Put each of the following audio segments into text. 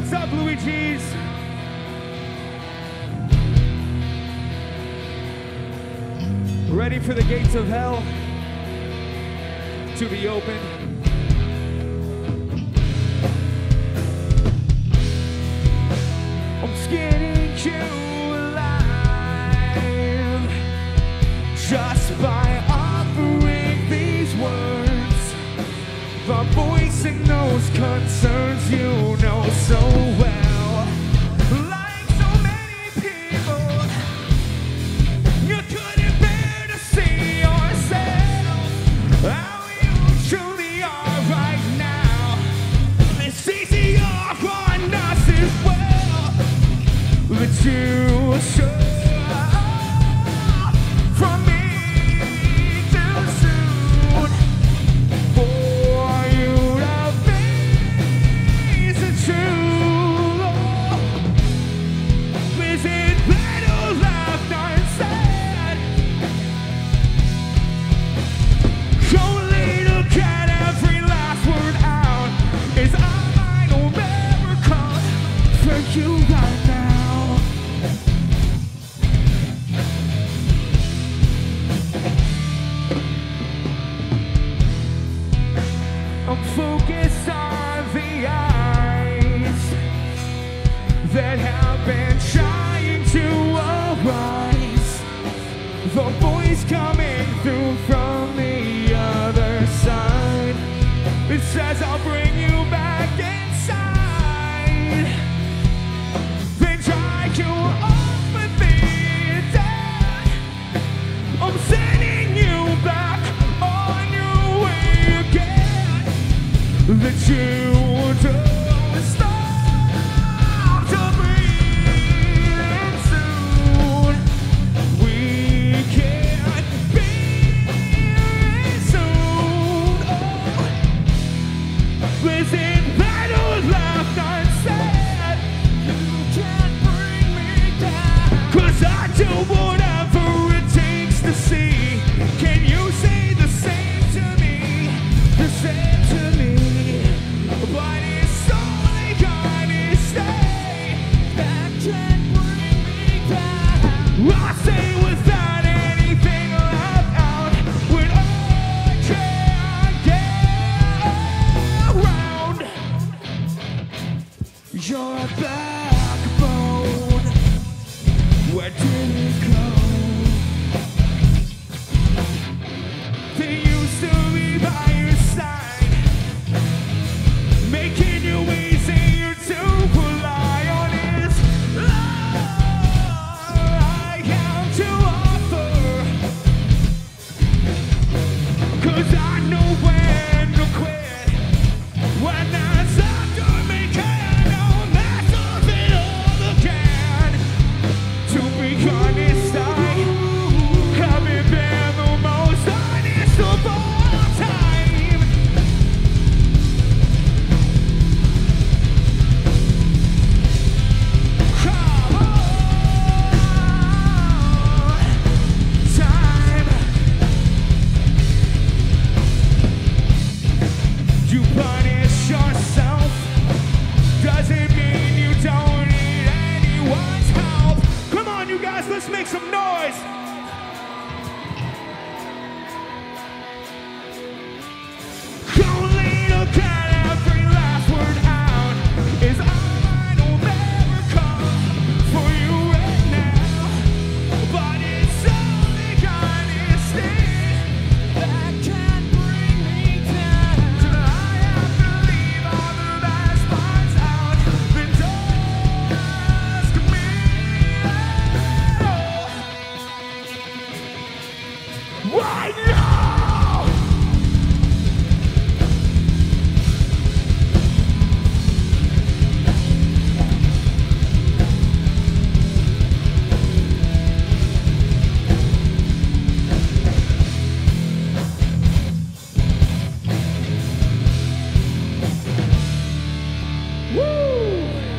What's up, Luigi's? Ready for the gates of hell to be opened? I'm skinning you alive just by offering these words. The voice in those concerns you know so well. Like so many people, you couldn't bear to see yourself how you truly are right now. It's easier on us as well, but you should. You right now. I'm focused on the eyes that have been trying to arise. The voice coming through from the other side. It says I'll bring you back inside. You open me down. I'm sending you back on your way again. That you don't stop to breathe soon. We can't be soon. Oh, listen, battles left unsaid. You can't. 'Cause I do whatever it takes to see. Can you say the same to me? The same to me. But it's only gonna stay. That can't bring me down. I'll say without anything left out. When I can't get around. You're a backbone. Where did it go? They used to be by your side, making you easier to rely on. Is all I have to offer. 'Cause I know when to quit, when that's after me, can no mess of it all again. To be honest, I haven't been the most honest of all time. Come on, time. You punish yourself, doesn't mean you don't need anyone's help. Come on, you guys, let's make some noise. Only look at every last word out. Is all I will ever come for you right now. But it's only gonna stay. That can't bring me down. Till I have to leave all the last parts out. Then don't ask me. Right now! Woo!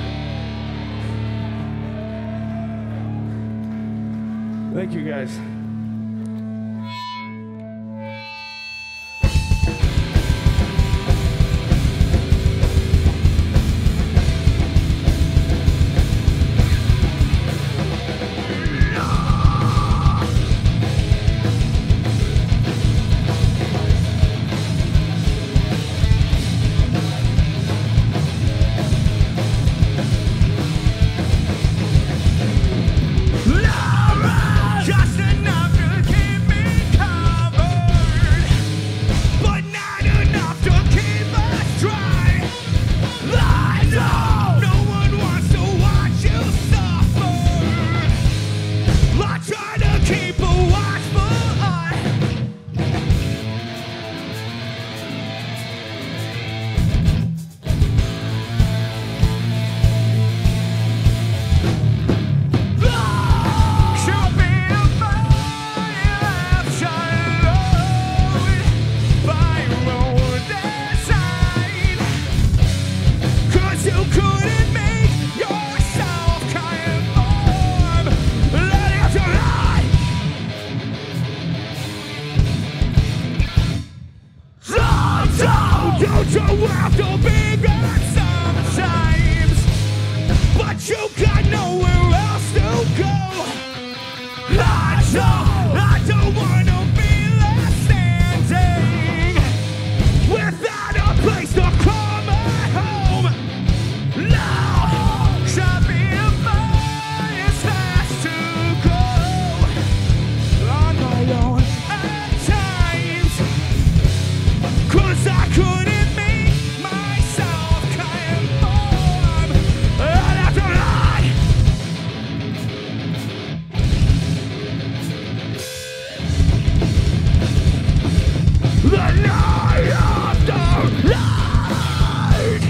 Thank you, guys. Don't you have to be good sometimes, but you got nowhere else to go. I don't wanna be left standing without a place to call my home. No, 'cause I've been fast to go on my own at times, 'cause I couldn't make myself kind of warm. I'd have to lie. The night after night.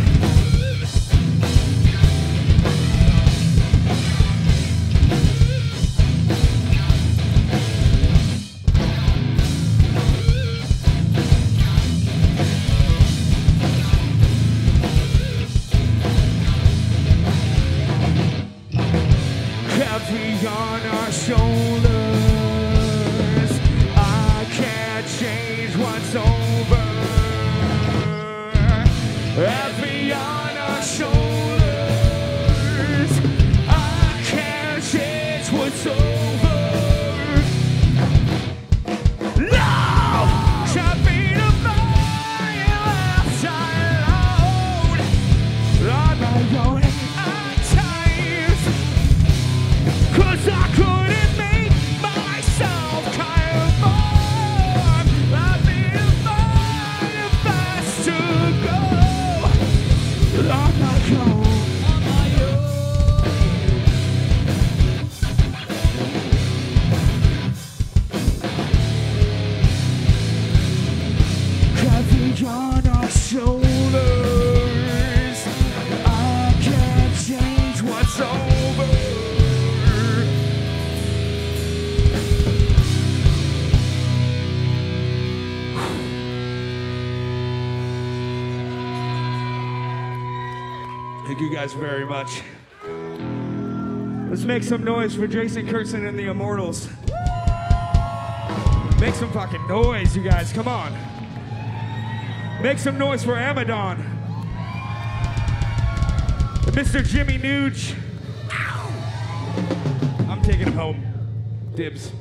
Heavy on our shoulders, I can't change what's over. Heavy on our shoulders, I can't change what's over. No, 'cause I've been a fire left alone on my own at times, 'cause I couldn't make myself kind of warm. I've been fast to go on my own. Heavy on our shoulders, I can't change what's over. Thank you guys very much. Let's make some noise for Jason Kurtzen and the Immortals. Make some fucking noise, you guys. Come on. Make some noise for Amadon. And Mr. Jimmy Nuge. I'm taking him home. Dibs.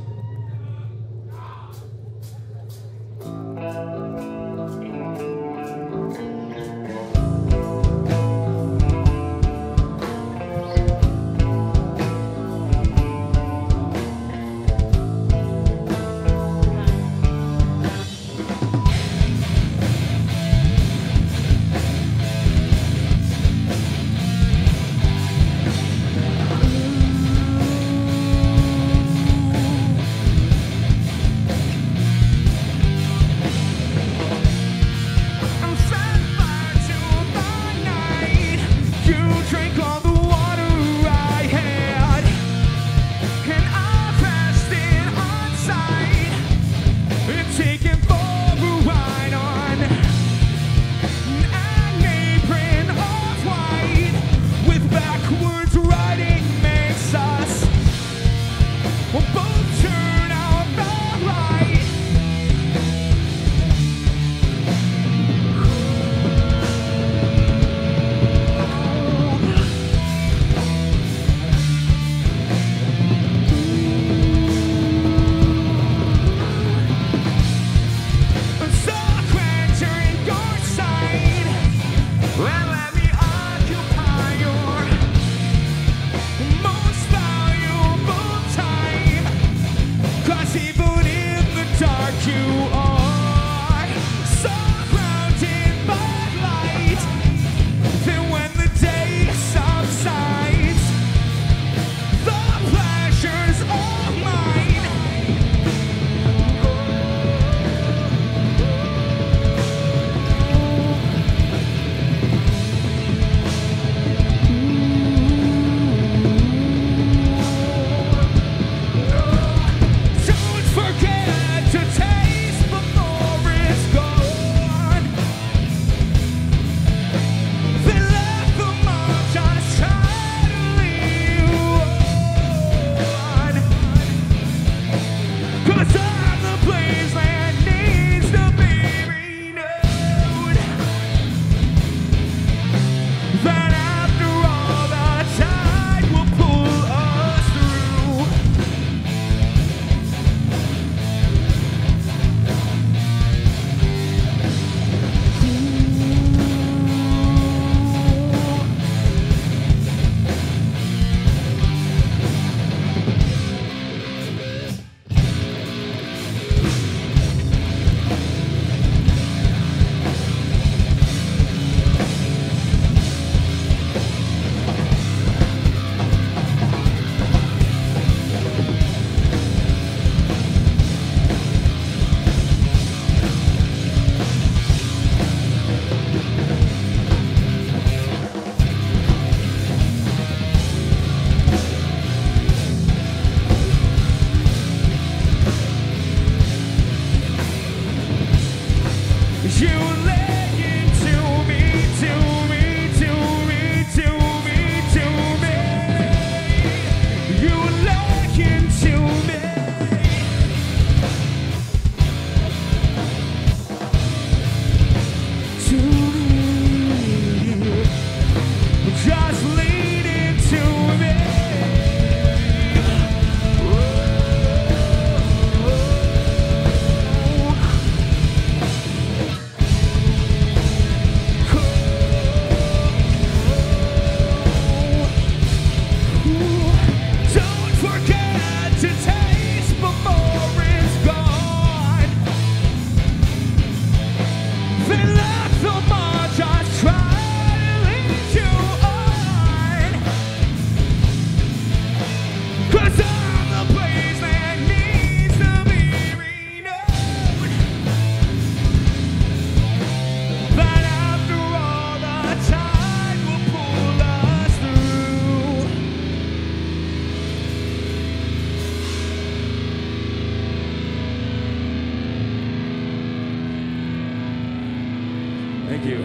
Thank you.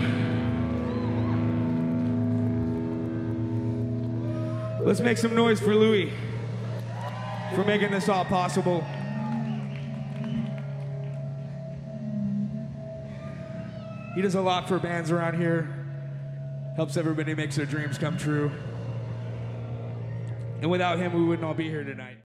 Let's make some noise for Louie for making this all possible. He does a lot for bands around here, helps everybody make their dreams come true. And without him, we wouldn't all be here tonight.